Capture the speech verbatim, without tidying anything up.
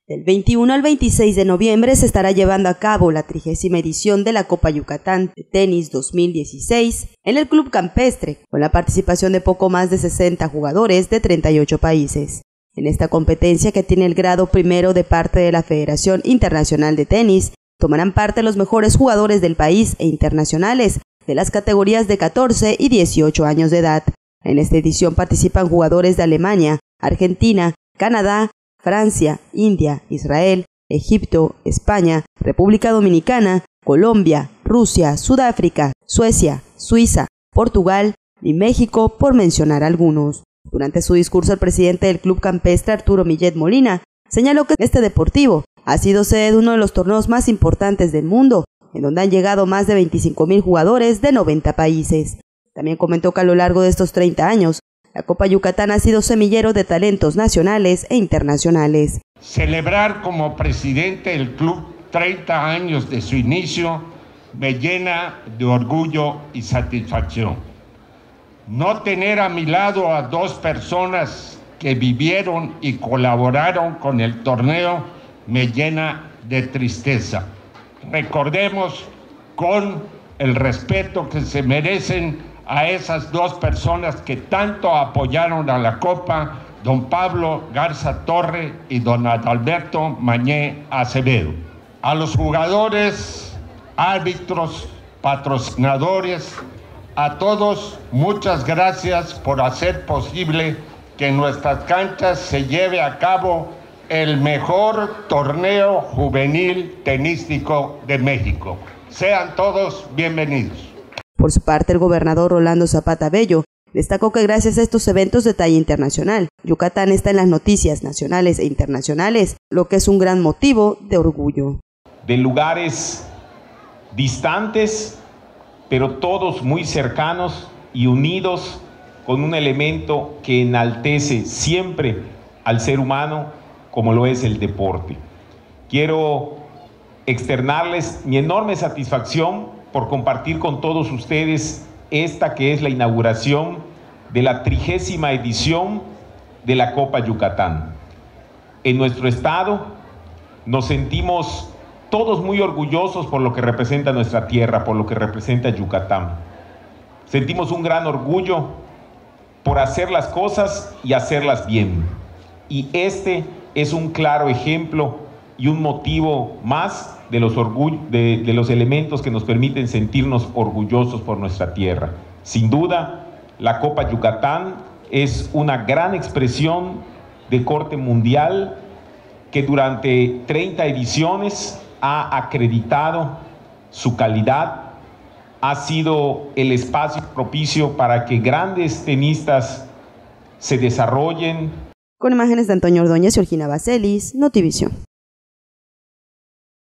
Del veintiuno al veintiséis de noviembre se estará llevando a cabo la trigésima edición de la Copa Yucatán de Tenis dos mil dieciséis en el Club Campestre, con la participación de poco más de sesenta jugadores de treinta y ocho países. En esta competencia, que tiene el grado primero de parte de la Federación Internacional de Tenis, tomarán parte los mejores jugadores del país e internacionales de las categorías de catorce y dieciocho años de edad. En esta edición participan jugadores de Alemania, Argentina, Canadá, Francia, India, Israel, Egipto, España, República Dominicana, Colombia, Rusia, Sudáfrica, Suecia, Suiza, Portugal y México, por mencionar algunos. Durante su discurso, el presidente del Club Campestre, Arturo Millet Molina, señaló que este deportivo ha sido sede de uno de los torneos más importantes del mundo, en donde han llegado más de veinticinco mil jugadores de noventa países. También comentó que a lo largo de estos treinta años, la Copa Yucatán ha sido semillero de talentos nacionales e internacionales. Celebrar como presidente del club treinta años de su inicio me llena de orgullo y satisfacción. No tener a mi lado a dos personas que vivieron y colaboraron con el torneo me llena de tristeza. Recordemos con el respeto que se merecen a esas dos personas que tanto apoyaron a la Copa, don Pablo Garza Torre y don Adalberto Mañé Acevedo. A los jugadores, árbitros, patrocinadores, a todos, muchas gracias por hacer posible que en nuestras canchas se lleve a cabo el mejor torneo juvenil tenístico de México. Sean todos bienvenidos. Por su parte, el gobernador Rolando Zapata Bello destacó que gracias a estos eventos de talla internacional, Yucatán está en las noticias nacionales e internacionales, lo que es un gran motivo de orgullo. De lugares distantes, pero todos muy cercanos y unidos con un elemento que enaltece siempre al ser humano, como lo es el deporte. Quiero externarles mi enorme satisfacción por compartir con todos ustedes esta que es la inauguración de la trigésima edición de la Copa Yucatán. En nuestro estado nos sentimos todos muy orgullosos por lo que representa nuestra tierra, por lo que representa Yucatán. Sentimos un gran orgullo por hacer las cosas y hacerlas bien. Y este es un claro ejemplo y un motivo más de los, de, de los elementos que nos permiten sentirnos orgullosos por nuestra tierra. Sin duda, la Copa Yucatán es una gran expresión de corte mundial que durante treinta ediciones ha acreditado su calidad, ha sido el espacio propicio para que grandes tenistas se desarrollen. Con imágenes de Antonio Ordóñez y Orgina Baselis, Notivisión.